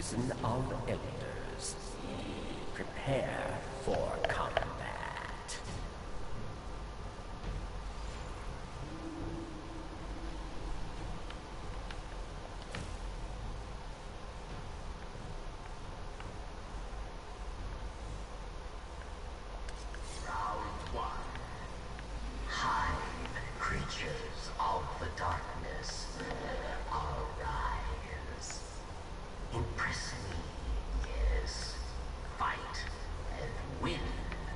Crimson of Elders. Prepare for combat. Creatures of the darkness, arise. Impress me, yes. Fight and win.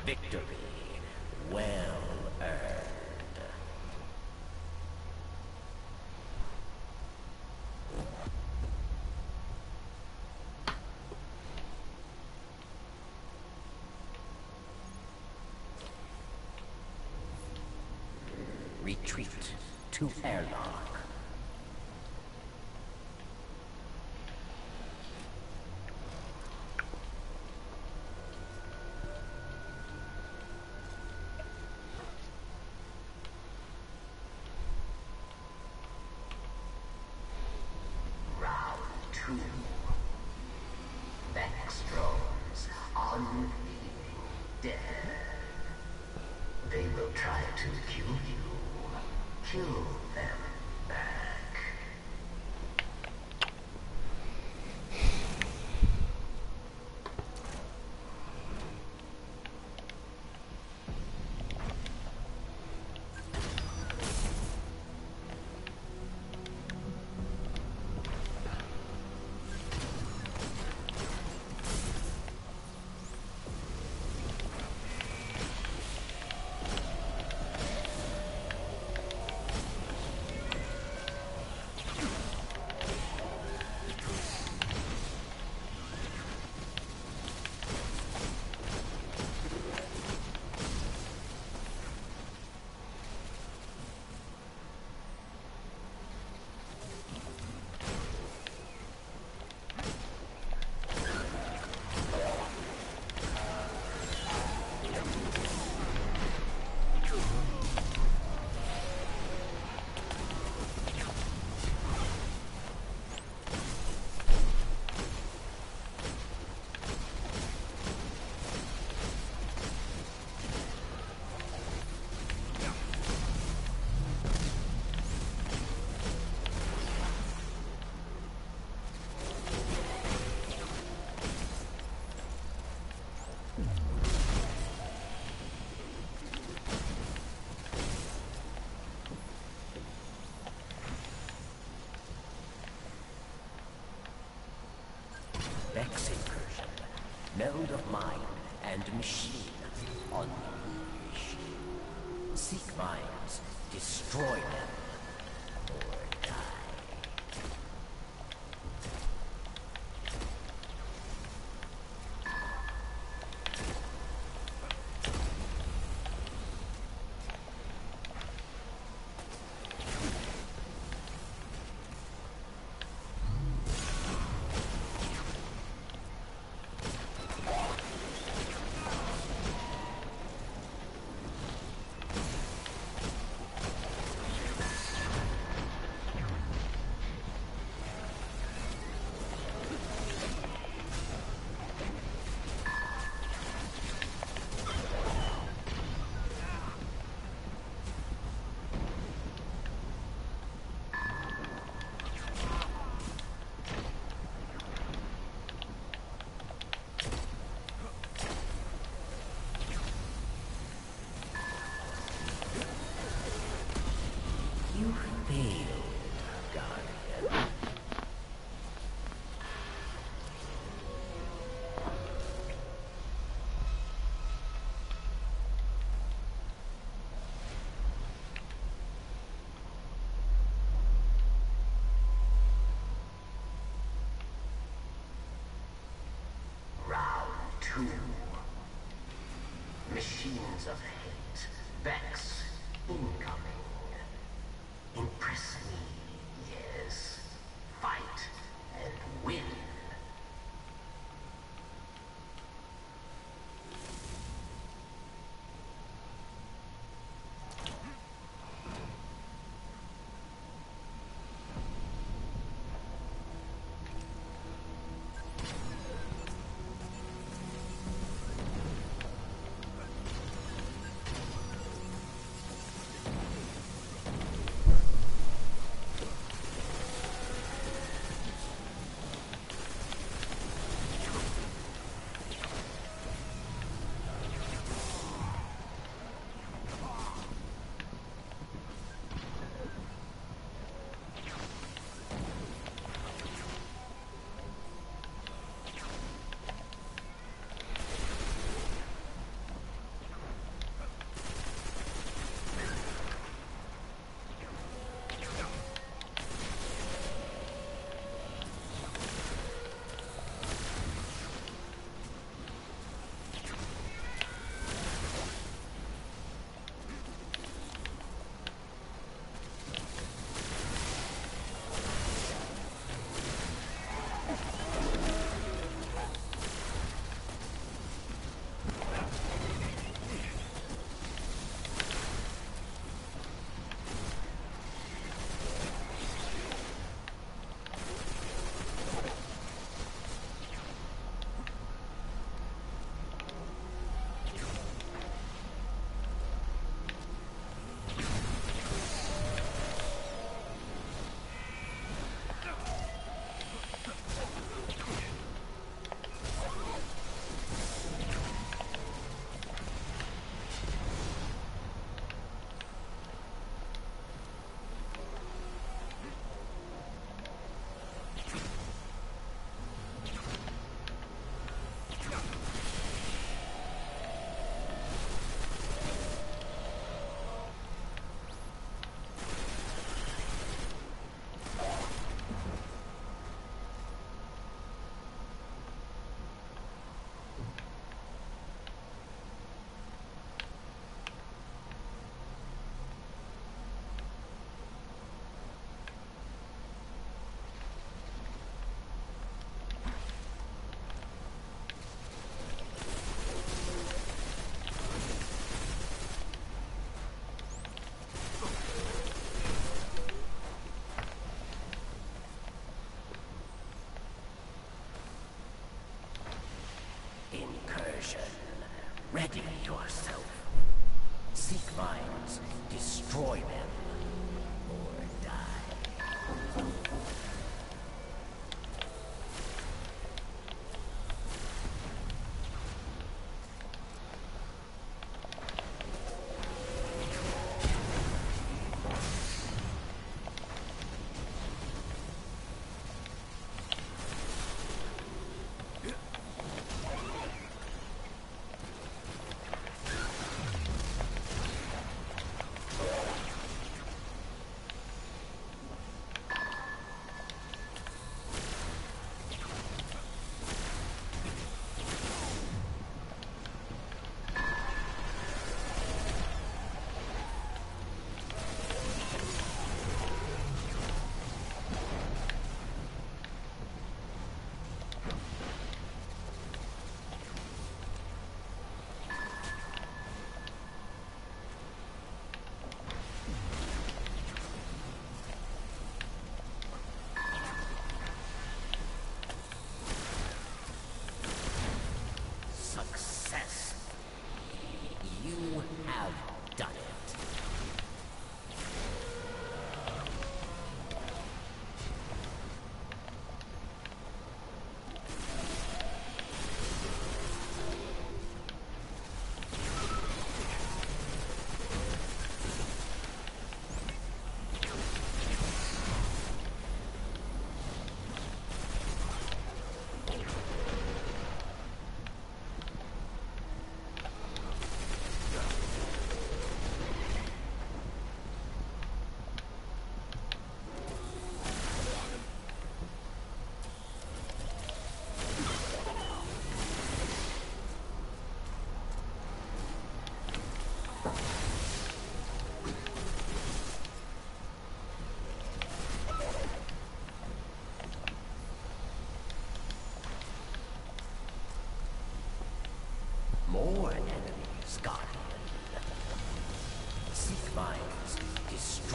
Victory well earned. Retreat to airlock. Round 2. Vextrons, unfeeling dead. They will try to kill you. Kill them back. Vex incursion. Meld of mind and machine unleashed. Seek minds, destroy them, or die. You failed, Guardian. Round 2. Machines of hate. Vex incoming. Impress me, yes. Fight and win.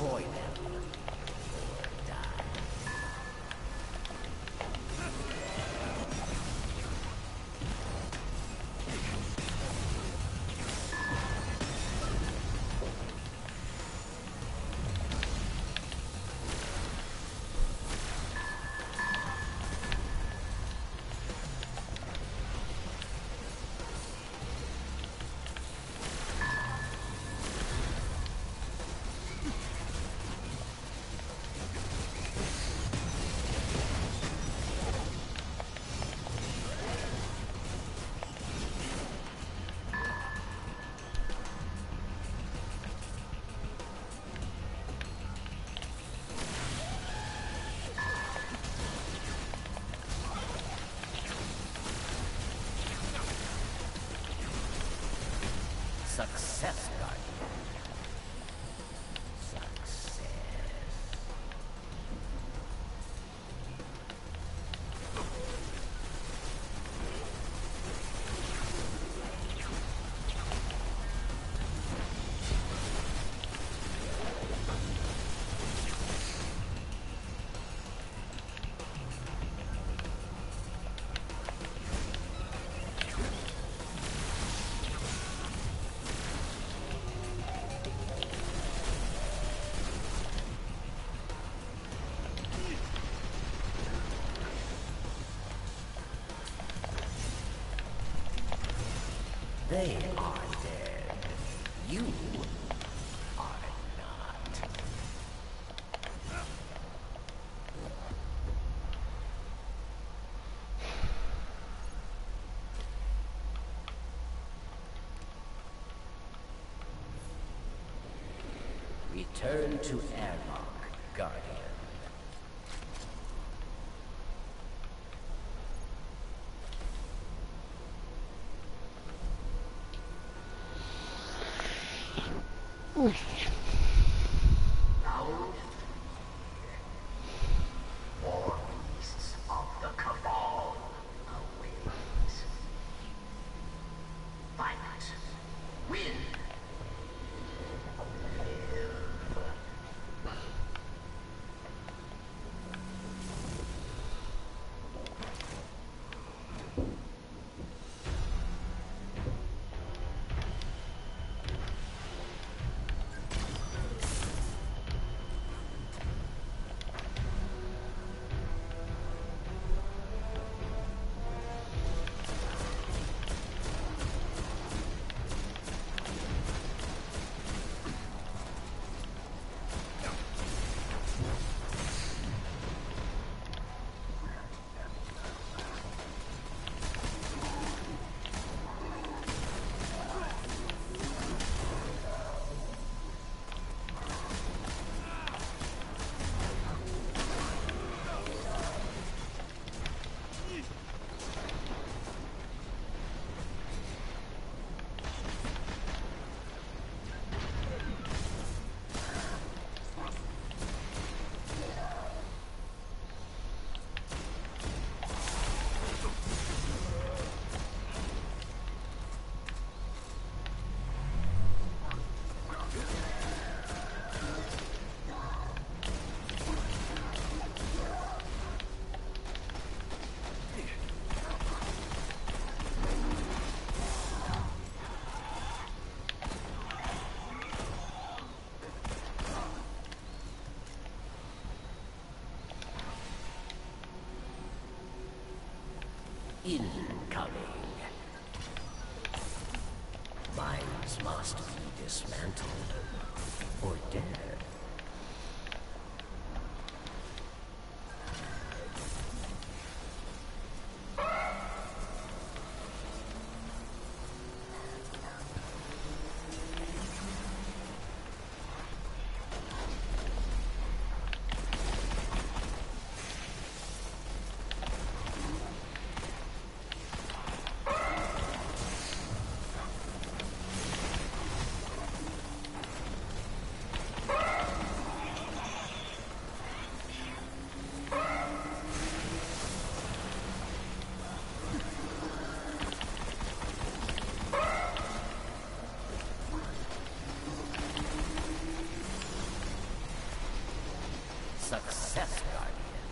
destroy them or die. Success, Guardian. Success. They are dead. You are not. Return to Airlock, Guardian. War beasts of the Cabal awaits. Fight. Win. Incoming. Minds must be dismantled or dead. Success, Guardian.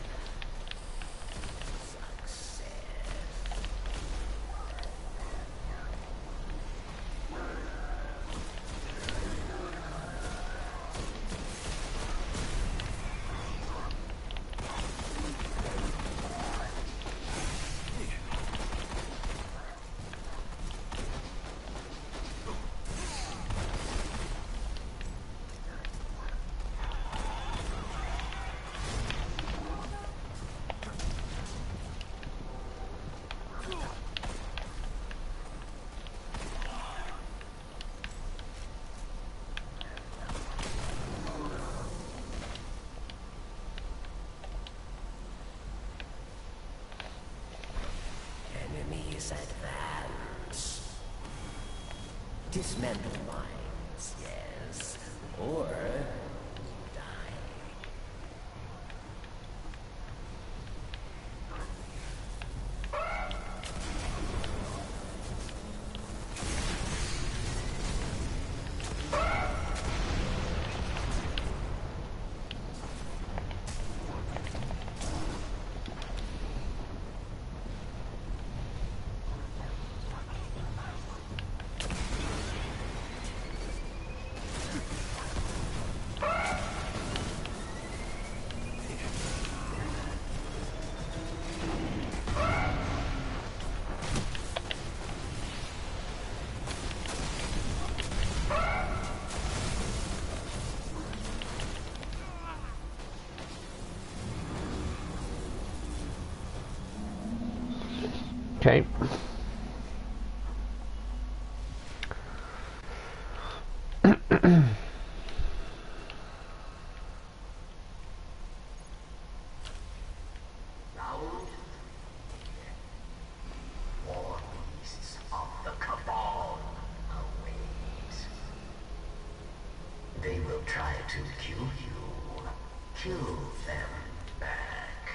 Success. Enemies advance. Dismantle mines, yes. Or die. Okay. Round. War beasts of the Cabal await. They will try to kill you. Kill them back.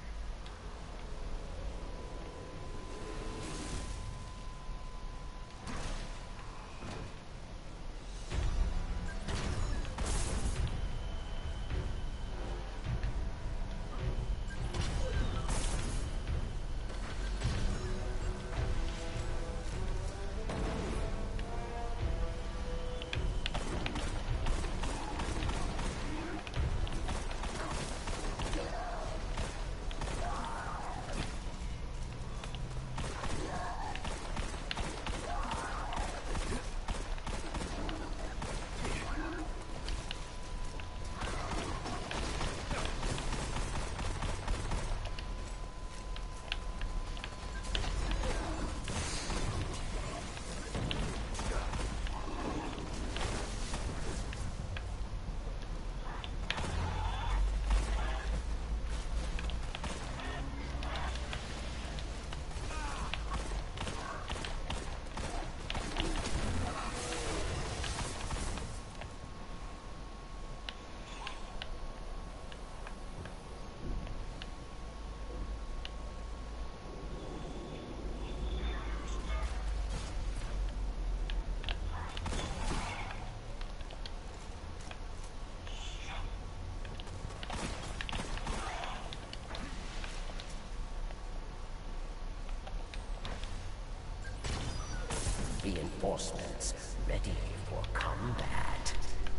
Reinforcements ready for combat.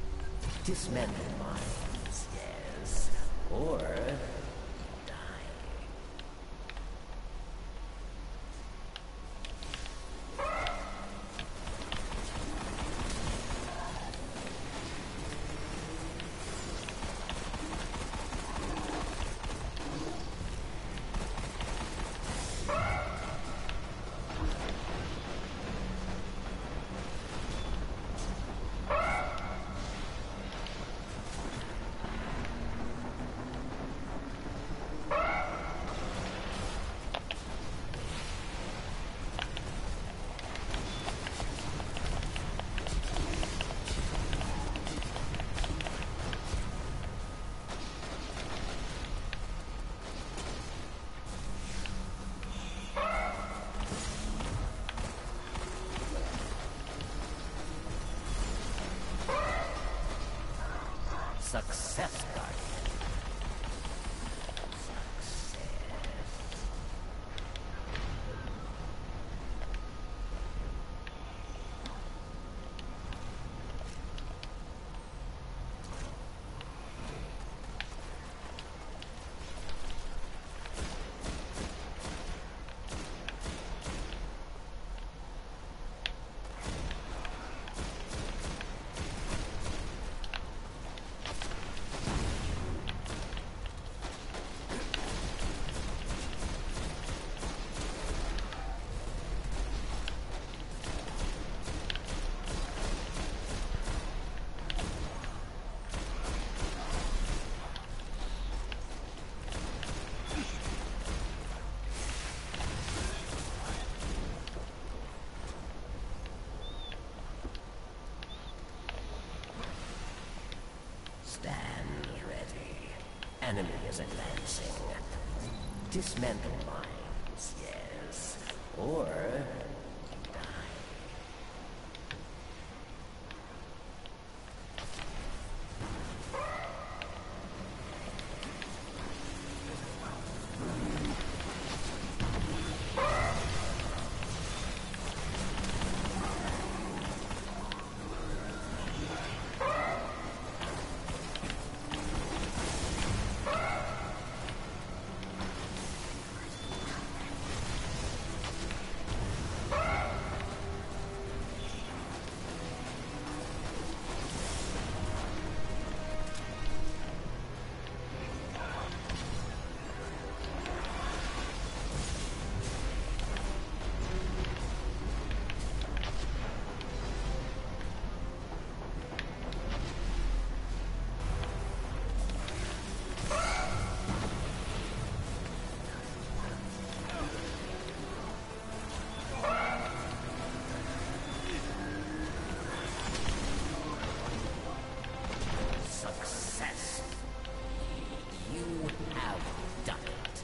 Dismantle mines, yes. Or die. Success, Guardian. enemy is advancing. Dismantle mines, yes. Or success. You have done it.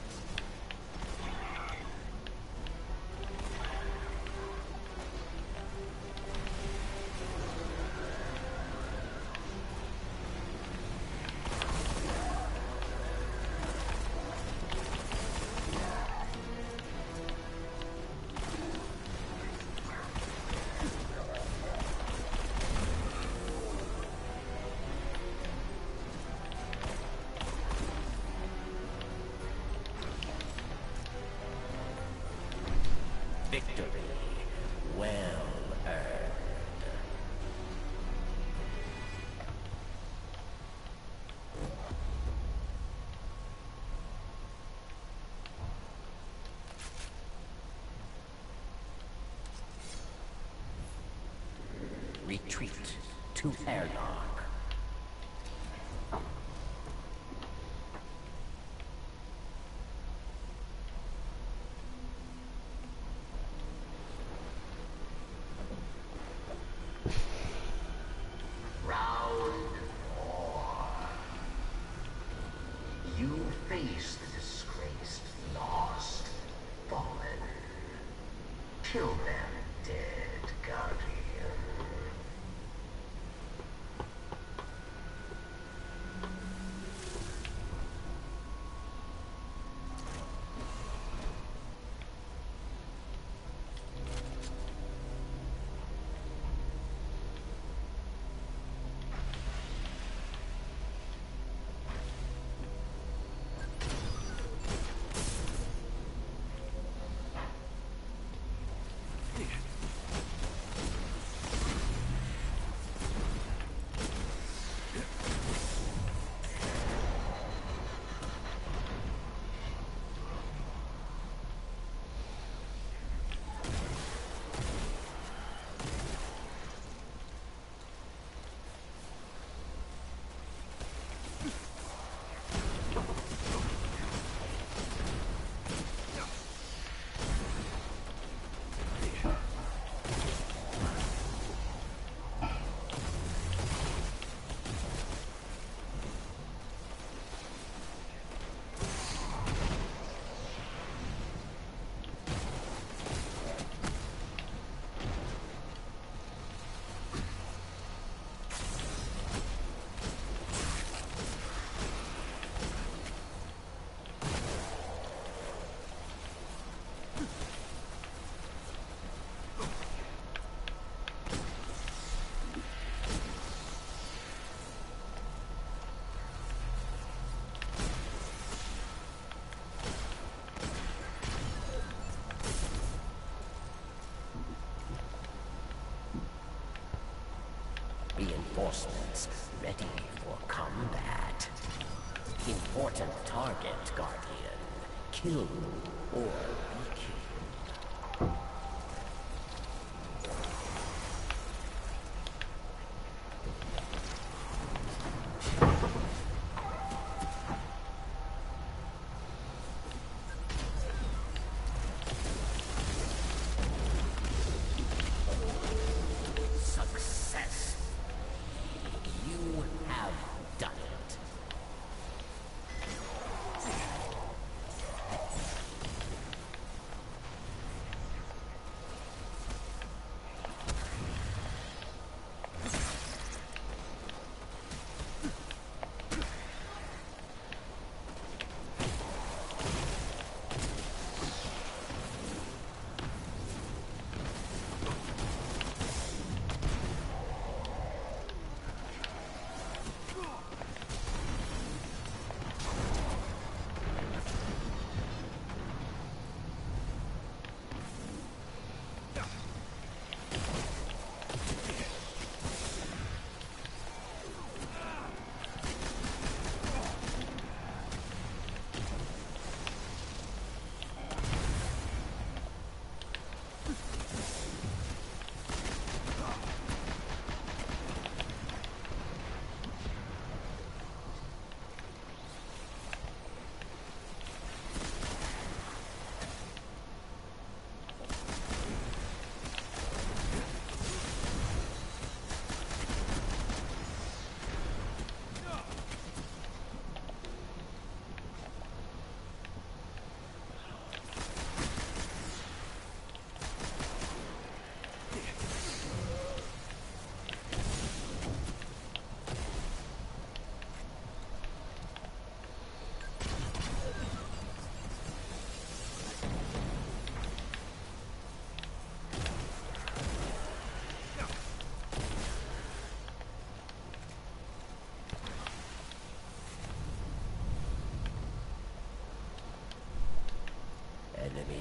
Victory well earned. Retreat to airlock. Round 4. You face the disgraced, lost, fallen. Kill them dead, Guardian. Reinforcements ready for combat. Important target, Guardian. Kill or be killed. Success. You have done it.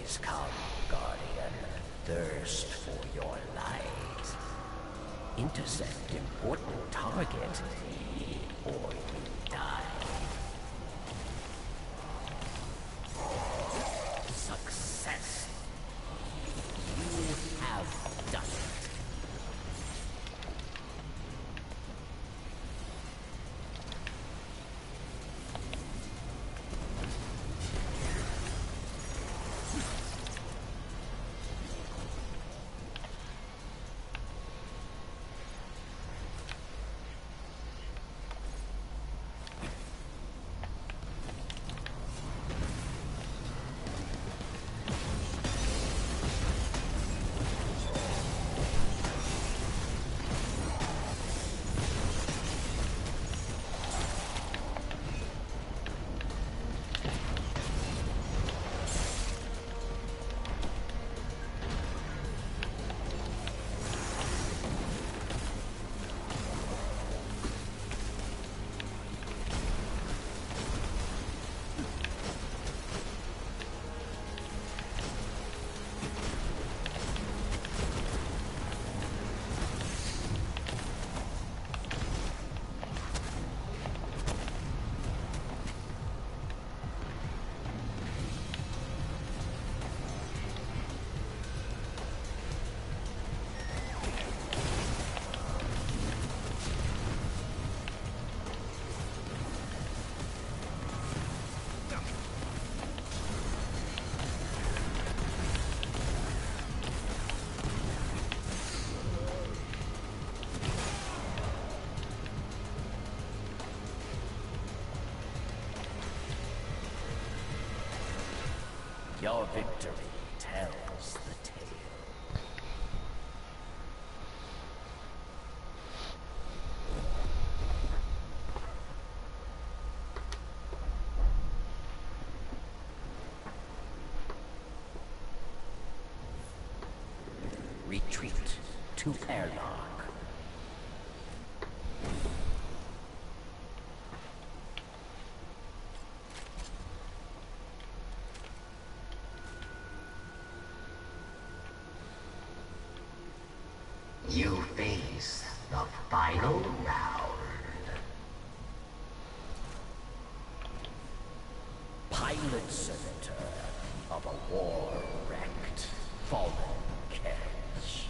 days come, Guardian. Thirst for your light. Intercept important target, or you die. Success. You have done it. Your victory tells the tale. Retreat to airlock. You face the final round. Pilot center of a war-wrecked, fallen carriage.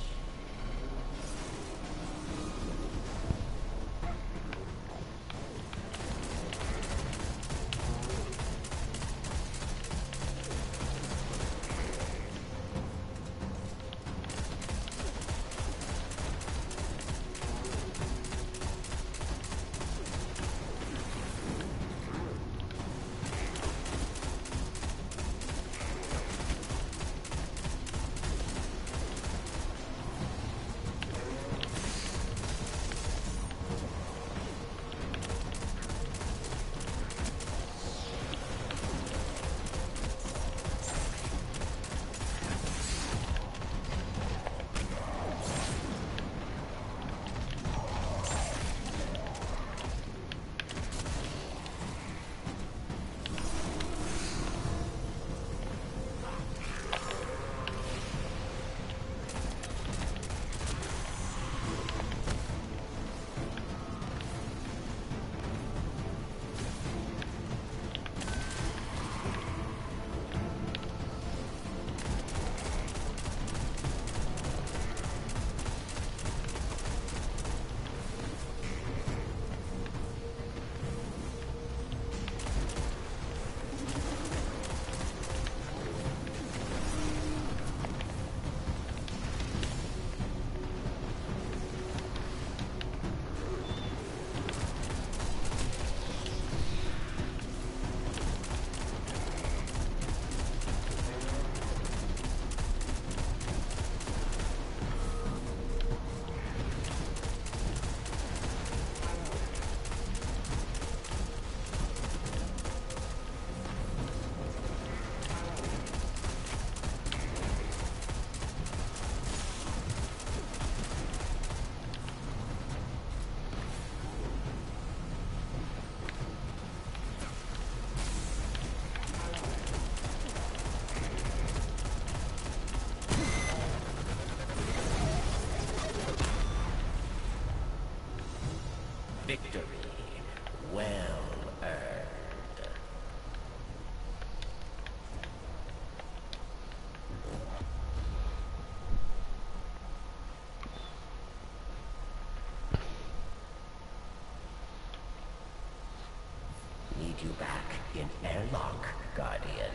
meet you back in Airlock, Guardian.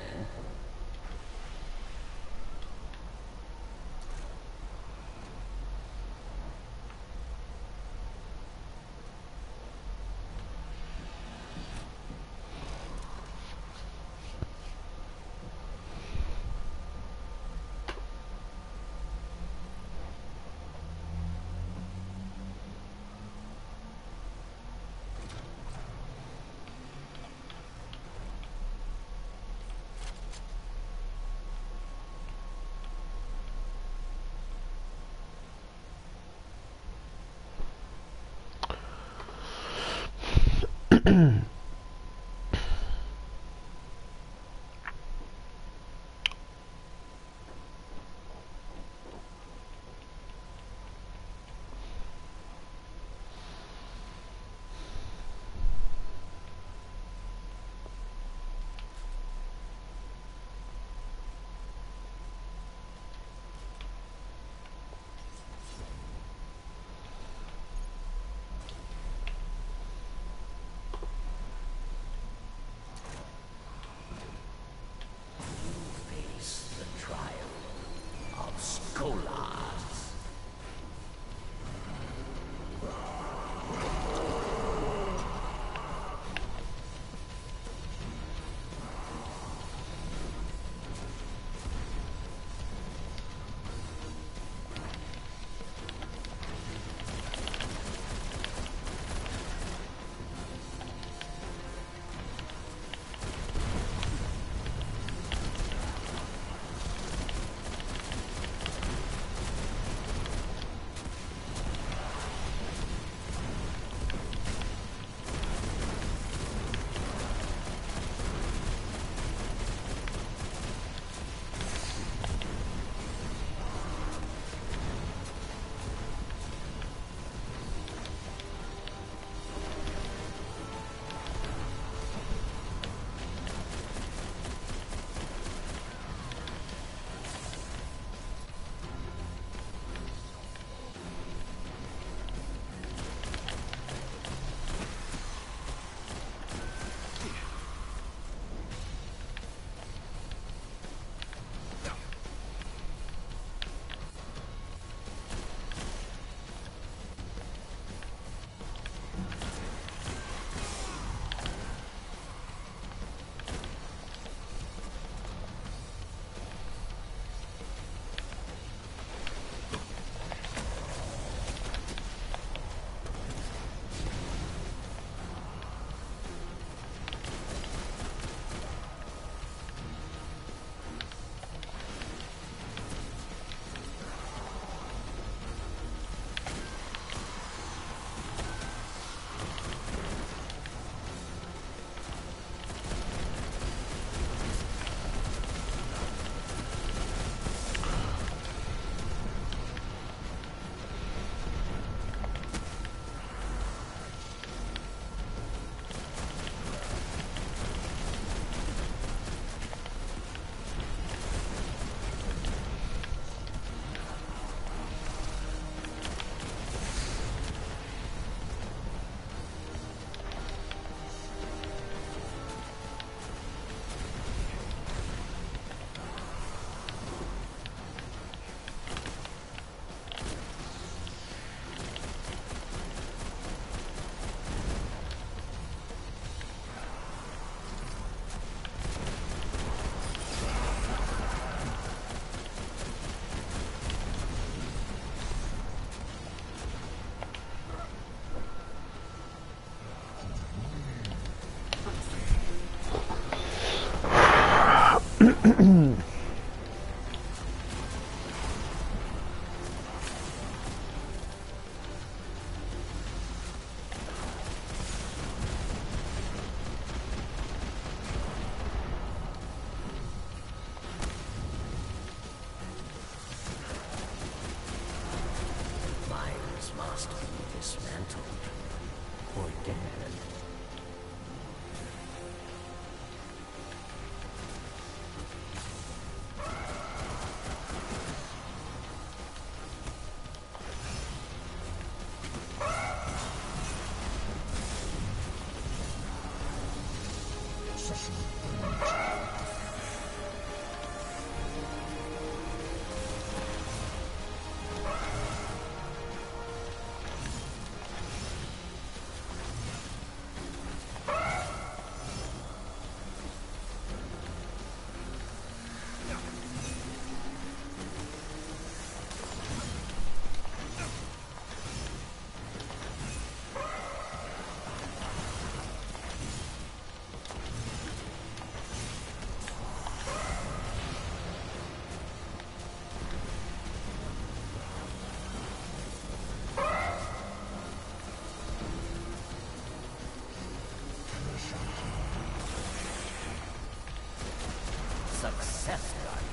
Success, Guardian.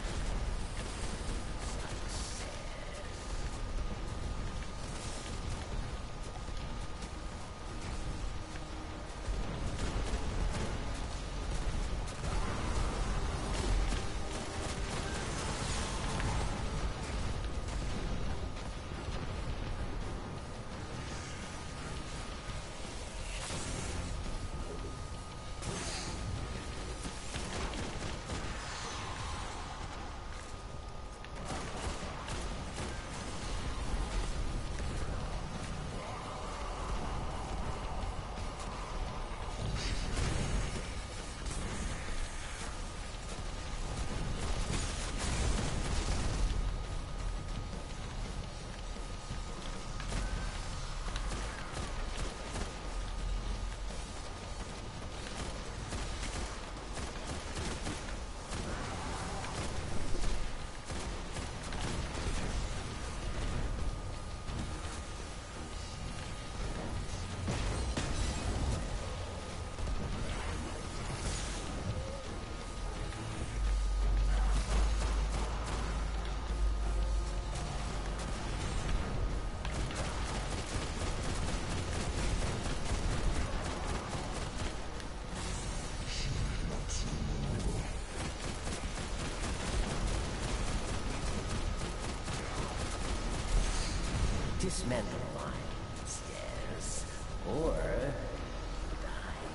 Dismantle lines, yes, or die.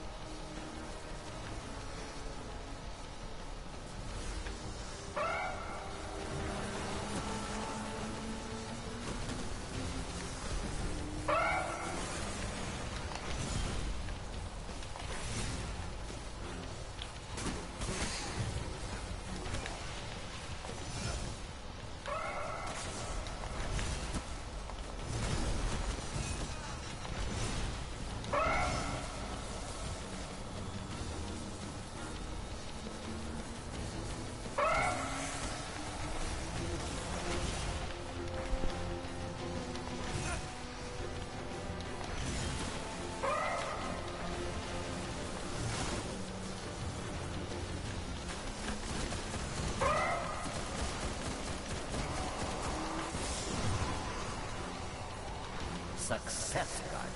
Success, Guardian.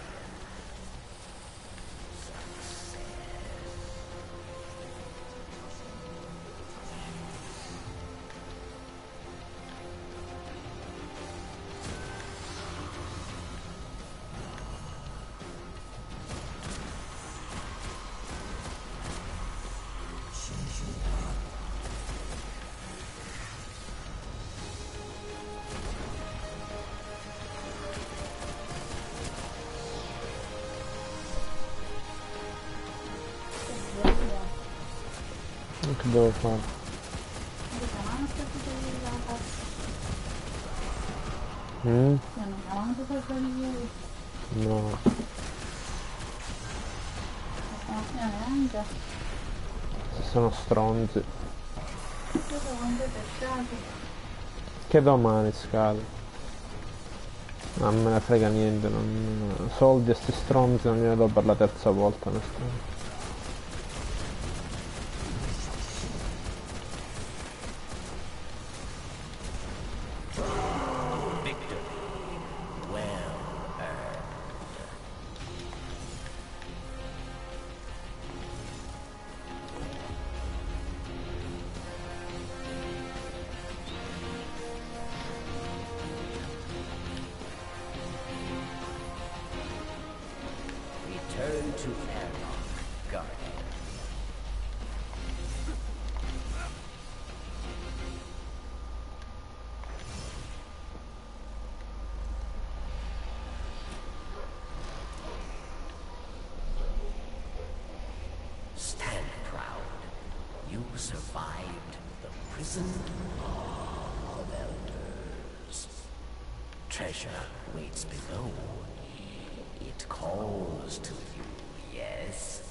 Che devo fare? Mm? No. Se sono stronzi. Che domani scade? Non me ne frega niente, soldi a sti stronzi non gliene do per la terza volta, onestamente. Return to Airlock. survived the prison of elders. Treasure waits below. It calls to you, yes?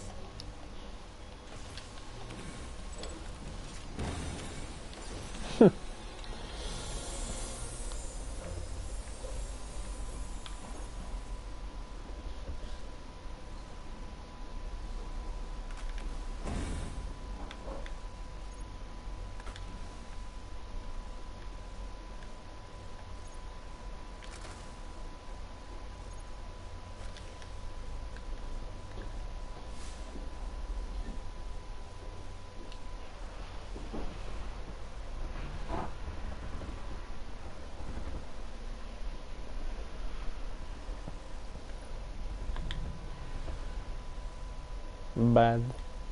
Bad.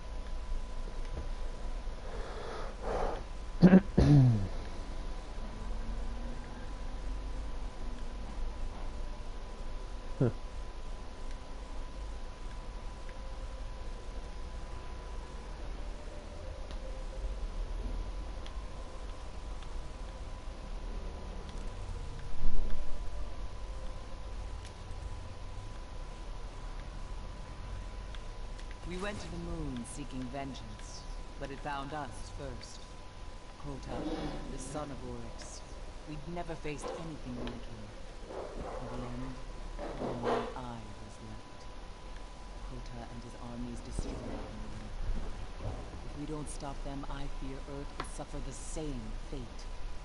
We went to the moon seeking vengeance, but it found us first. Crota, the son of Oryx. We'd never faced anything like him. In the end, only I was left. Crota and his armies destroyed the moon. If we don't stop them, I fear Earth will suffer the same fate.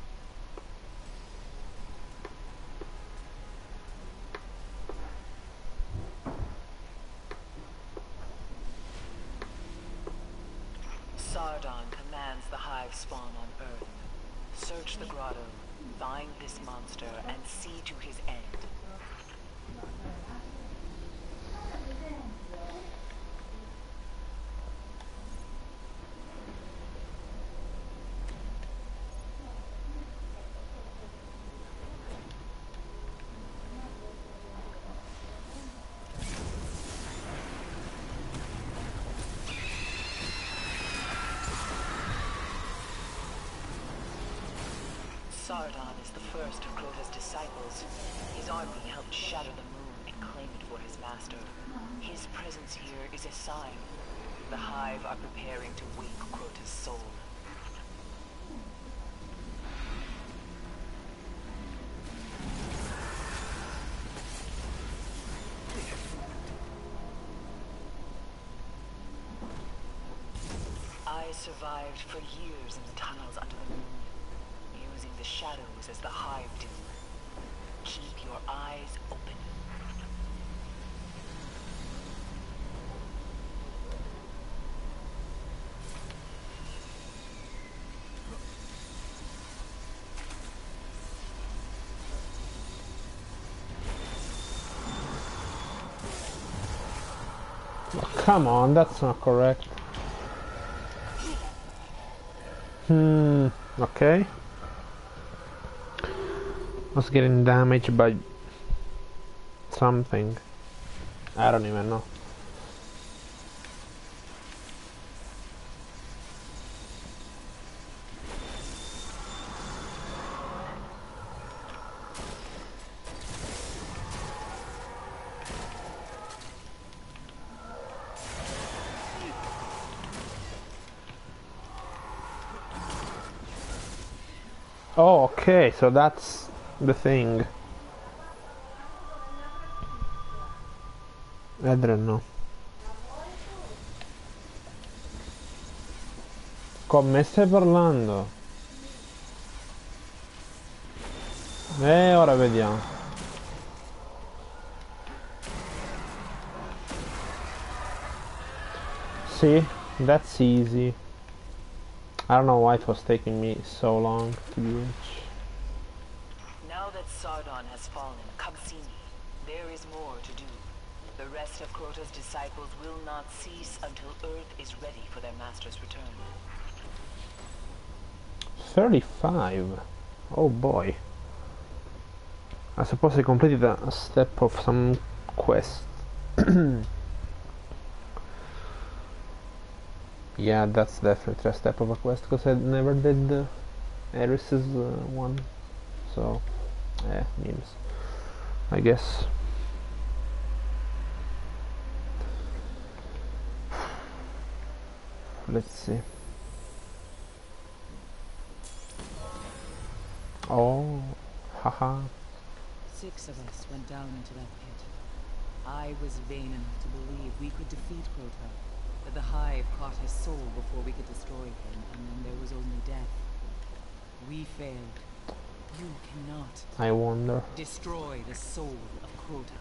Sardon commands the hive spawn on Earth. Search the grotto, find this monster, and see to his end. Sardon is the first of Crota's disciples. His army helped shatter the moon and claim it for his master. His presence here is a sign. The Hive are preparing to wake Crota's soul. I survived for years in the tunnels under the moon, using the shadows as the Hive do. Keep your eyes open. Oh, come on, that's not correct. Okay. Was getting damaged by something. I don't even know. Oh, okay, so that's the thing. I don't know. Con me stai parlando? Ora vediamo. See, that's easy. I don't know why it was taking me so long to do it. Now that Sardon has fallen, come see me. There is more to do. The rest of Crota's disciples will not cease until Earth is ready for their master's return. 35. Oh boy. I suppose I completed a step of some quest. Yeah, that's definitely a step of a quest because I never did the Eris's one. So, memes, I guess. Let's see. Oh, haha. 6 of us went down into that pit. I was vain enough to believe we could defeat Crota, that the Hive caught his soul before we could destroy him, and then there was only death. We failed. You cannot I wonder. destroy the soul of Crota.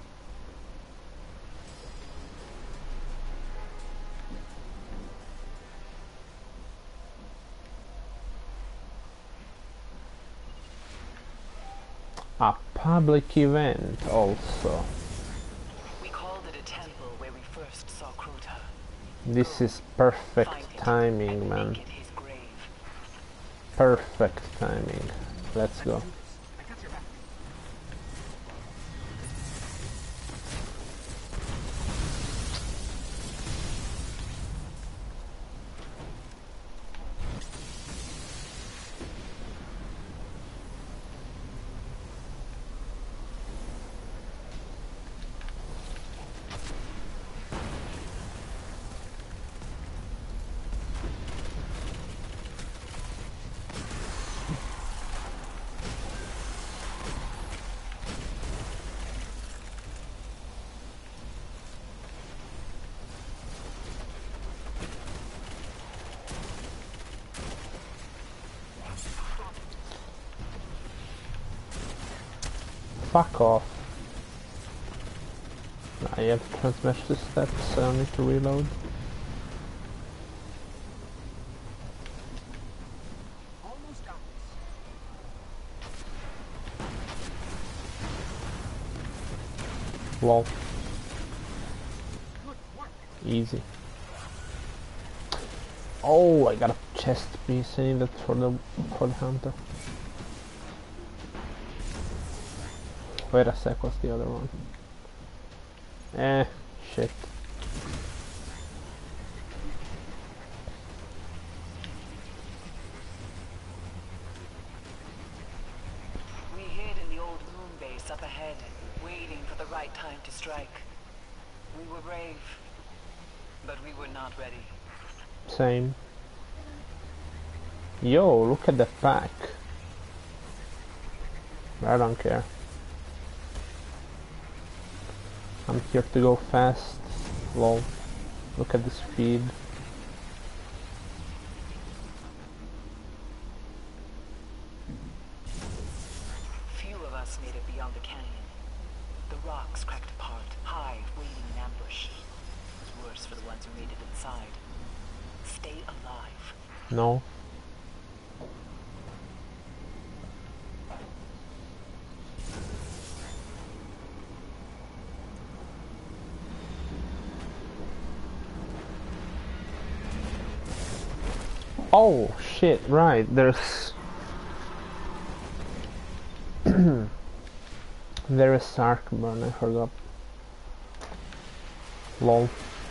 A public event also. We called it a temple where we first saw Crota. This is Find perfect it timing, and man. make it his grave. Perfect timing. Let's go. Fuck off. I have to transmesh the steps, so I need to reload. Lol. Easy. Oh, I got a chest piece. I need that for the hunter. Wait a sec, what's the other one? Shit. We hid in the old moon base up ahead, waiting for the right time to strike. We were brave, but we were not ready. Same. Yo, look at the pack. I don't care. I'm here to go fast. Lol. Look at the speed. Few of us made it beyond the canyon. The rocks cracked apart, Hive waiting in ambush. It was worse for the ones who made it inside. Stay alive. No. Oh shit, right, there's there is Sarkburn, I forgot. Lol.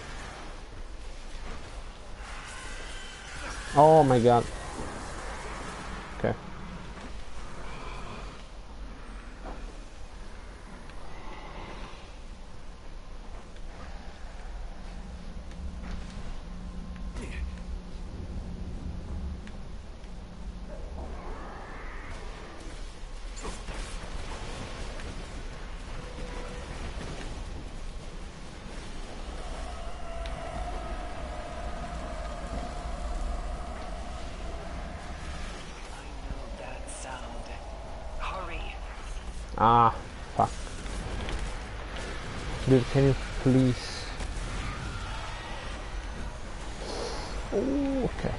Oh my god. Okay. Ah, fuck. Dude, can you please? Oh, okay.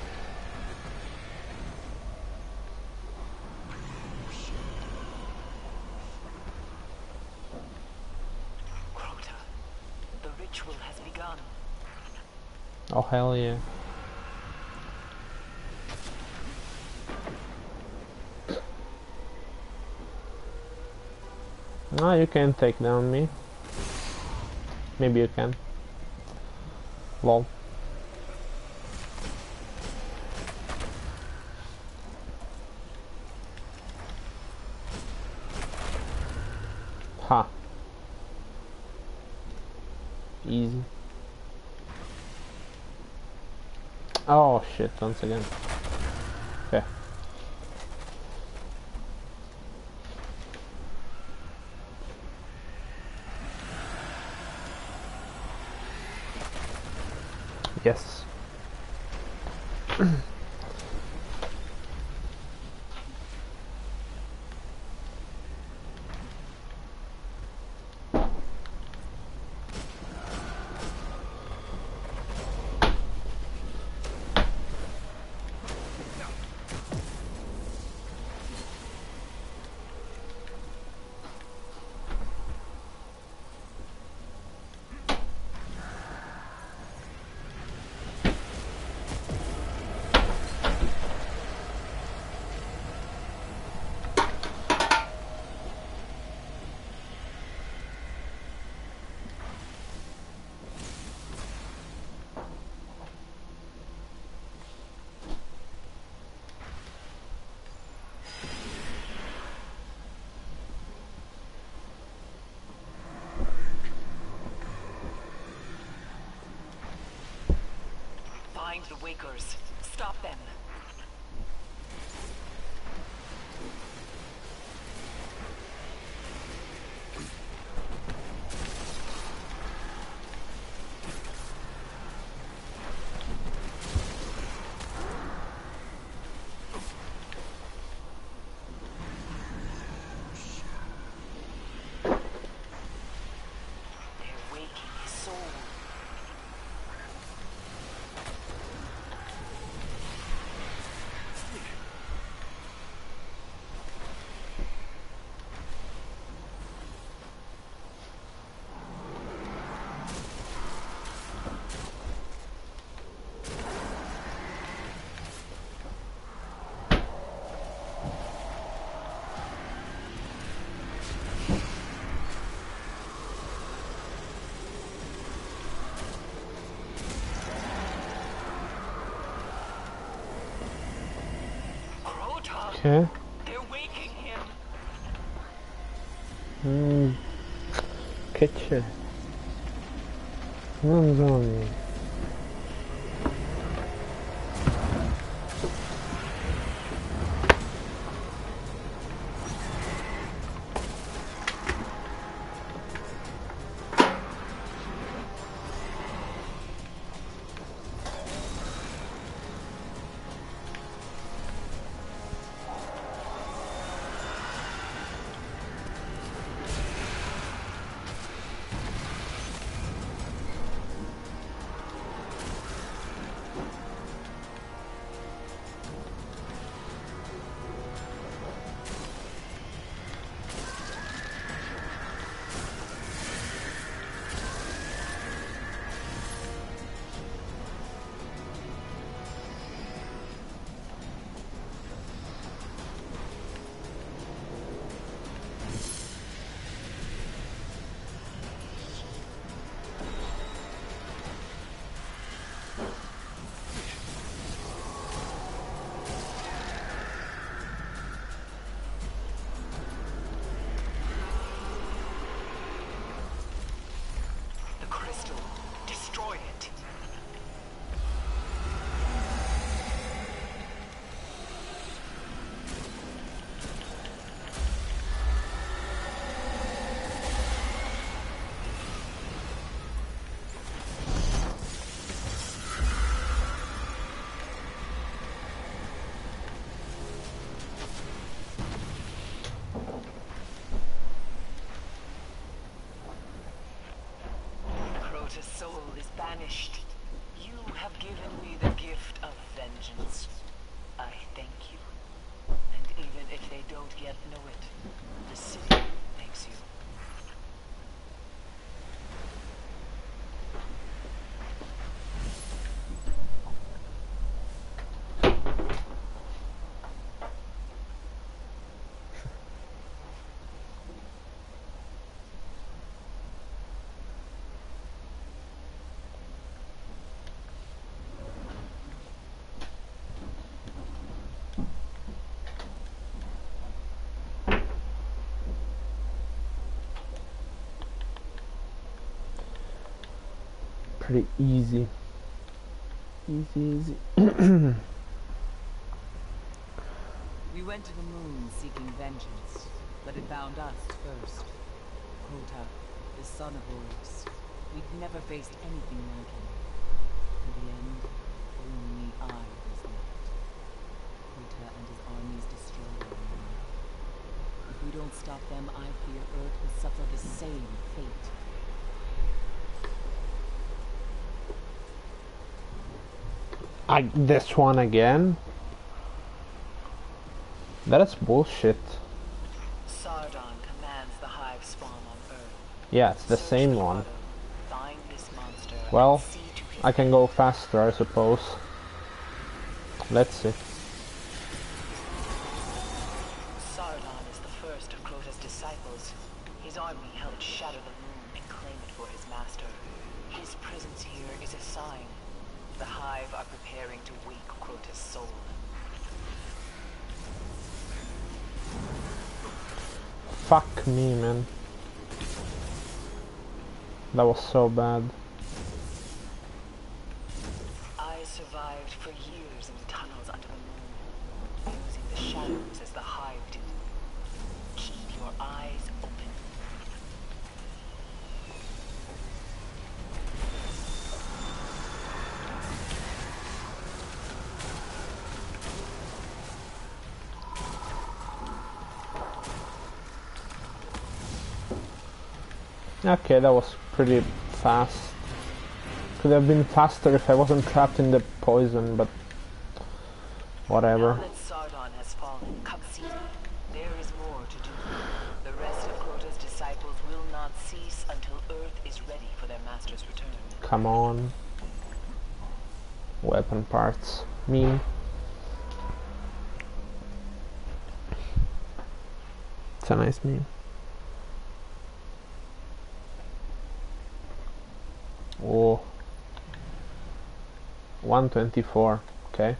Crota, the ritual has begun. Oh, hell yeah. No, you can't take down me. Maybe you can. Lol. Easy. Oh shit, once again. Okay. Yes. Find the Wakers. Stop them. They're waking his soul. Crota! Okay. They're waking him. Che c'è? Non so niente. pretty easy. Easy. We went to the moon seeking vengeance, but it found us first. Kota, the son of Oryx. We'd never faced anything like him. In the end, only I was left. Kota and his armies destroyed the moon. If we don't stop them, I fear Earth will suffer the same fate. This one again? That's bullshit. Sardon commands the hive spawn on Earth. Yeah, it's the Search same the one. bottom, find this monster, Well, and see to his I can go faster, I suppose. Let's see. Sardon is the first of Crota's disciples. His army helped shatter the moon and claim it for his master. His presence here is a sign. The hive are preparing to wake Crota's soul. Fuck me, man. That was so bad. I survived for years in the tunnels under the moon, using the shadows as the hive do. Keep your eyes open. Okay, that was pretty fast. Could have been faster if I wasn't trapped in the poison, but whatever. Now that Sardon has fallen, come see me. There is more to do. The rest of Crota's disciples will not cease until Earth is ready for their master's return. Come on. Weapon parts. Me. It's a nice meme. Oh. 124. Okay.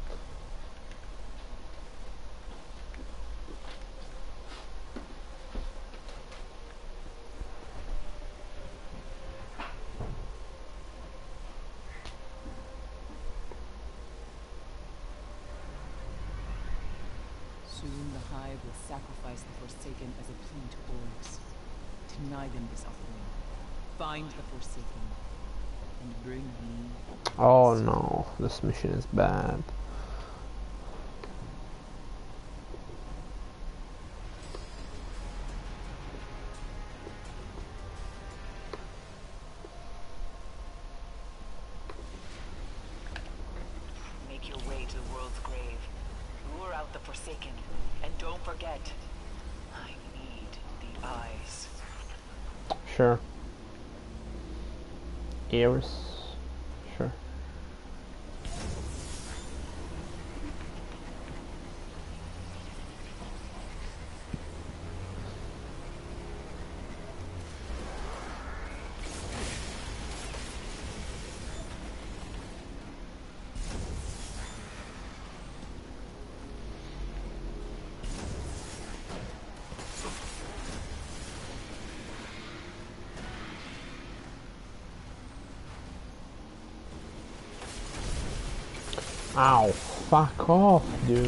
Soon the hive will sacrifice the Forsaken as a plea to Oryx. Deny them this offering. Find the Forsaken. And bring me... Oh no, this mission is bad. Make your way to the world's grave. Lure out the Forsaken. And don't forget, I need the eyes. Sure. Ears. Sure. Ow, fuck off, dude.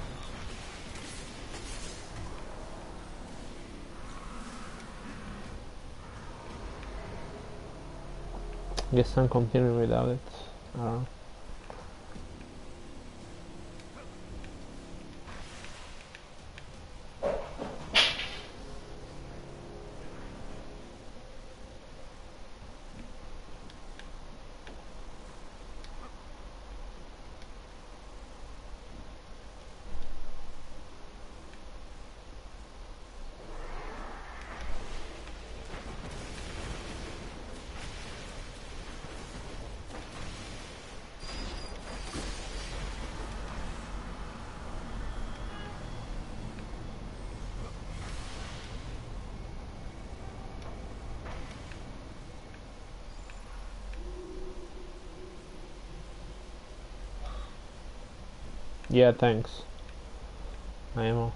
Guess I'm continuing without it. I don't know. Yeah, thanks. Ammo.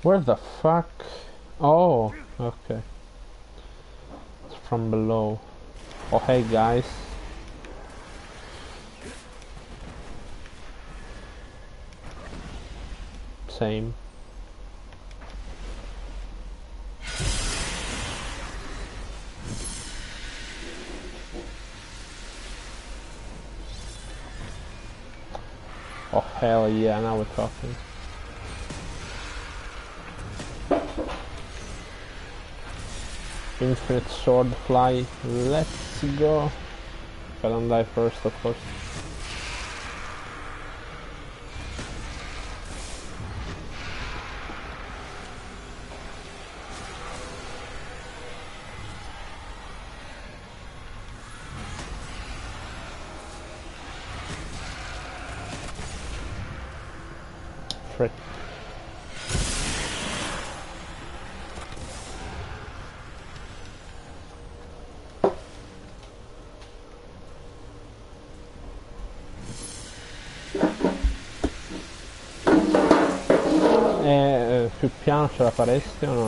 Where the fuck? Oh, okay. It's from below. Oh, hey guys. Same. Oh hell yeah, now we're talking. Infinite sword fly, let's go. If I don't die first, of course. Frick. Più piano ce la faresti o no?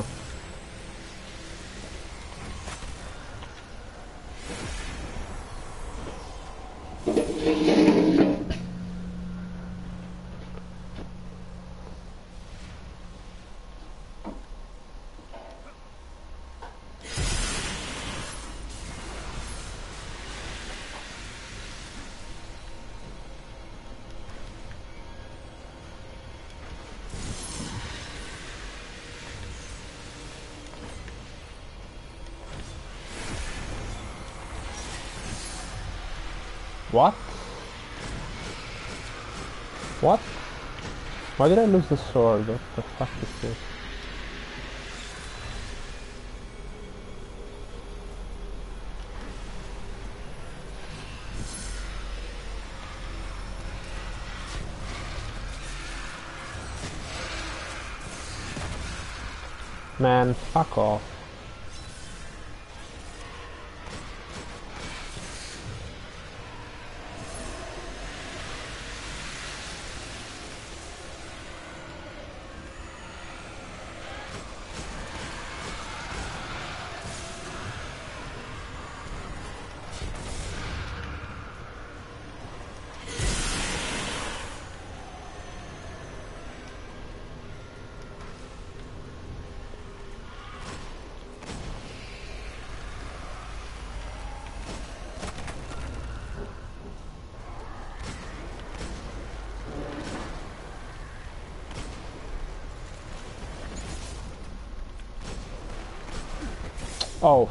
What? What? Why did I lose the sword? What the fuck is this? Man, fuck off. Oh.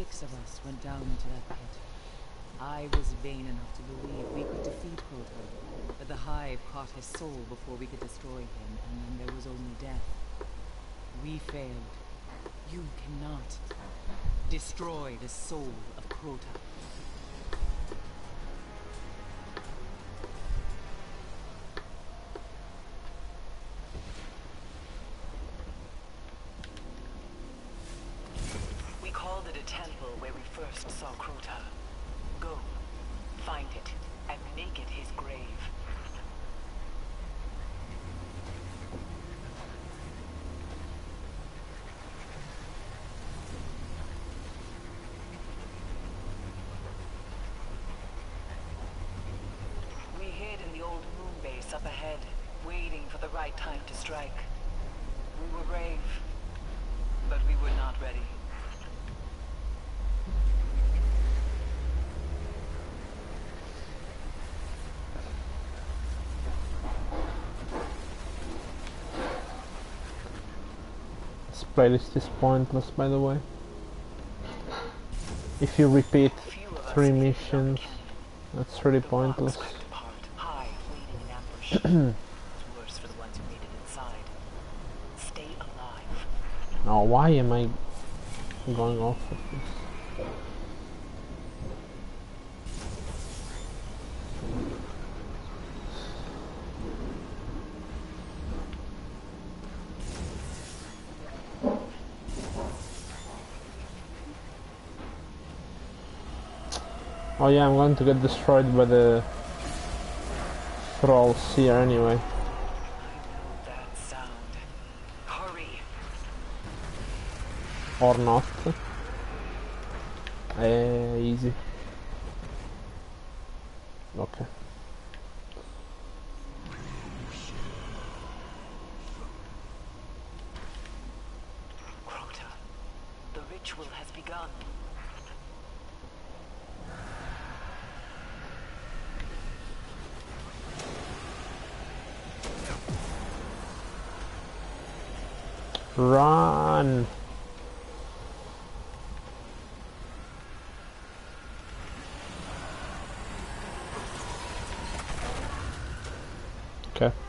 6 of us went down to that pit. I was vain enough to believe we could defeat Crota, but the Hive caught his soul before we could destroy him, and then there was only death. We failed. You cannot destroy the soul of Crota. We called it a temple where we first saw Crota. Go, find it, and make it his grave. We hid in the old moon base up ahead, waiting for the right time to strike. We were brave, but we were not ready. This playlist is pointless, by the way. If you repeat Few of us 3 made it missions, up that's really the pointless. rocks cracked apart, Hive waiting in ambush. It's worse for the ones who made it inside. Stay alive. Oh, why am I going off of this? Oh yeah, I'm going to get destroyed by the thralls here anyway. That sound. Hurry. Or not. Easy. Okay. Crota. The ritual has begun. Run! Okay.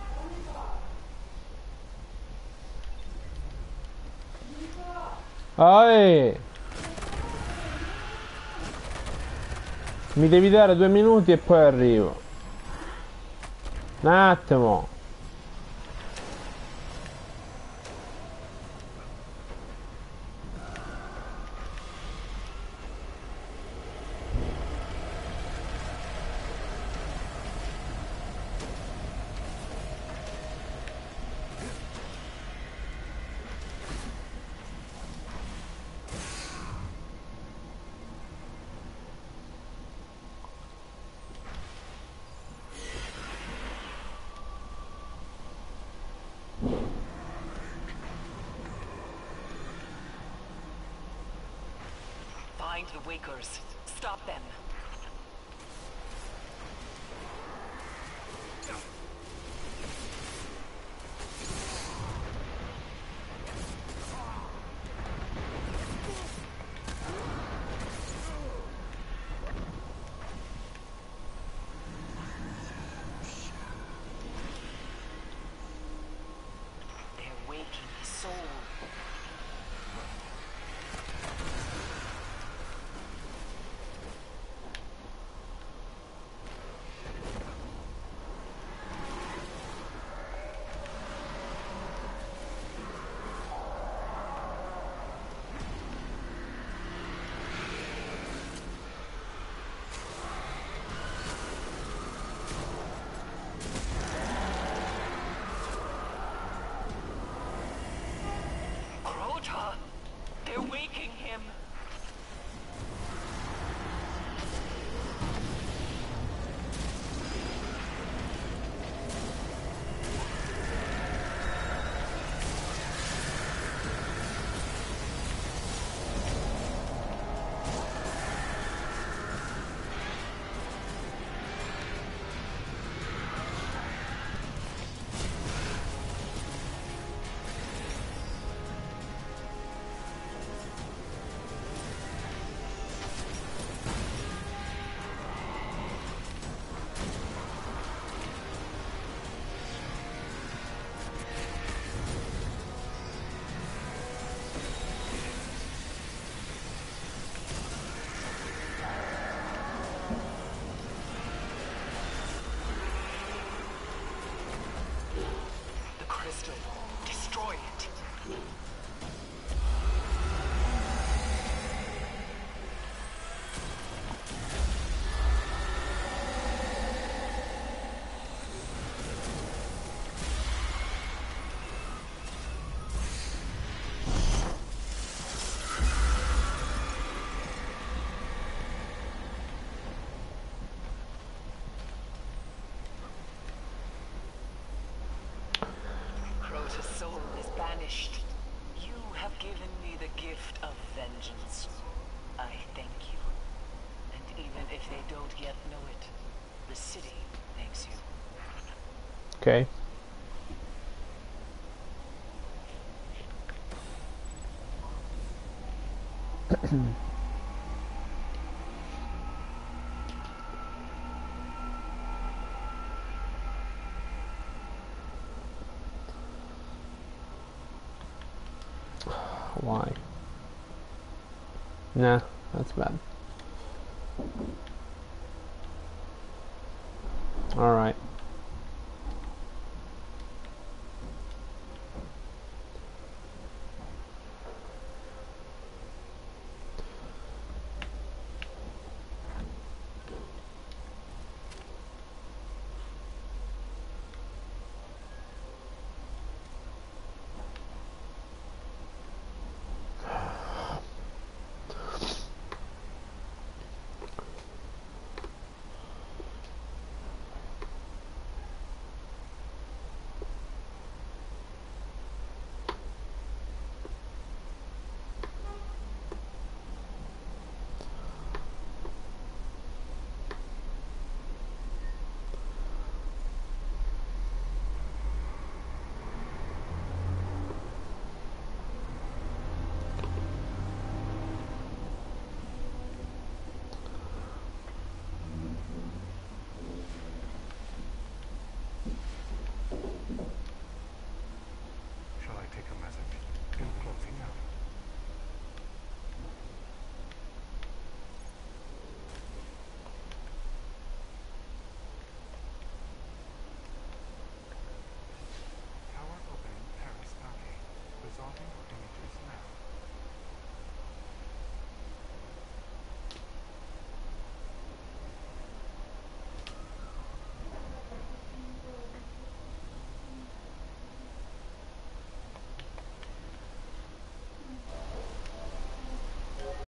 Ehi! Mi devi dare 2 minuti e poi arrivo. Un attimo. Find the Wakers. Stop them. They're waking his soul. the city thanks you. Okay. Why? Nah, that's bad. Alright.